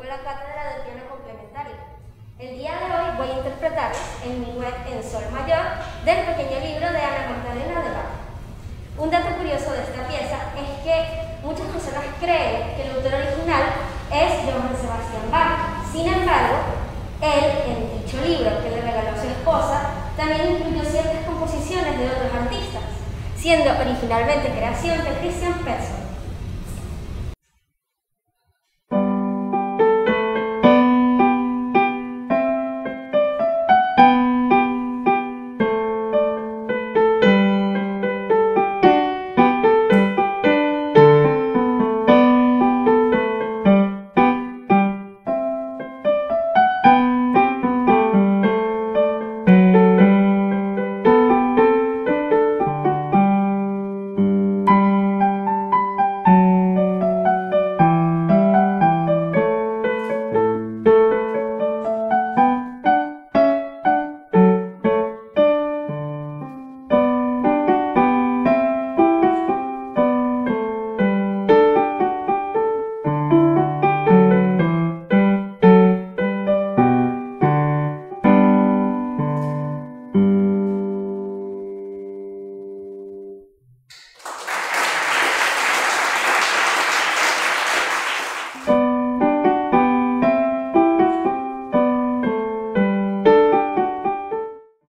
con la cátedra del piano complementario. El día de hoy voy a interpretarles el minuet en sol mayor del pequeño libro de Ana Magdalena de Bach. Un dato curioso de esta pieza es que muchas personas creen que el autor original es Johann Sebastian Bach. Sin embargo, él, en dicho libro que le regaló a su esposa, también incluyó ciertas composiciones de otros artistas, siendo originalmente creación de Christian Petzold.